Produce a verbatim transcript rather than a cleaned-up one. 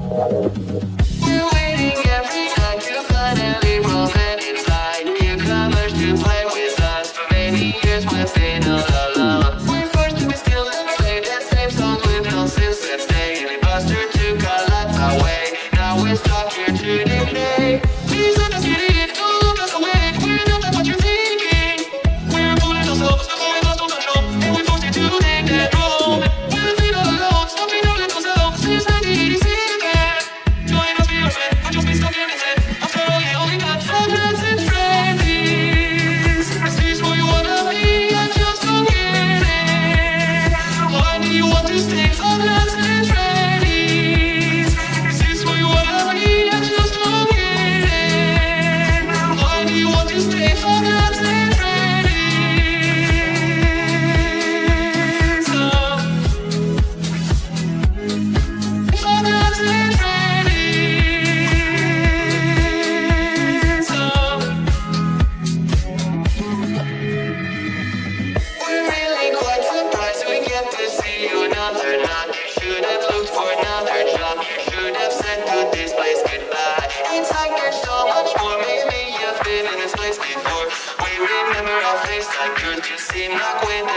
We're waiting every night to finally romantic flight. Newcomers to play with us. For many years we've been all alone. We're forced to be still and play the same songs we've known since that day. And the buster took our life away. Now we're stuck here to today. Please let us get in, don't look us away. We're not like what you're thinking. We're fooling ourselves, we're going lost on control. And we're forced to take that role. We're feeling all alone, stopping our little selves since nineteen eighty-seven. Join us, be our friend, but you'll be stuck in his head. After all, you only got five nights and Freddy's. Is this where you wanna be? I just don't get it. Why do you want to stay five nights and Freddy's? Is this where you wanna be? I just don't get it. Why do you want to stay five nights and Freddy's? Oh. Five nights and Freddy's. Oh. We're really quite surprised we get to see you another night. You should have looked for another job. You should have said to this place goodbye. It's like there's so much more. Maybe you've been in this place before. We remember our face like yours. You seem like when